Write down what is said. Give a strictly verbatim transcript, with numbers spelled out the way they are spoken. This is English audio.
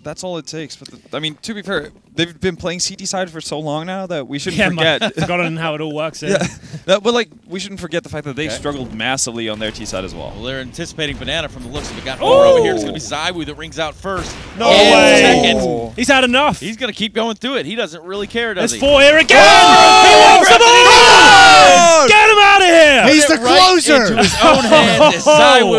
that's all it takes. But the, I mean, to be fair, they've been playing C T side for so long now that we shouldn't yeah, forget. forgotten how it all works. Yeah. yeah. That, but like, we shouldn't forget the fact that they Okay. struggled massively on their T side as well. Well, they're anticipating Banana from the looks of it. Got four over here. It's going to be Zywoo that rings out first. No And way. second. He's had enough. He's going to keep going through it. He doesn't really care, does There's he? four here again. Oh! He wants the ball. Oh! Get him out of here. He's Put the it right closer. into his own hands as Oh! Zywoo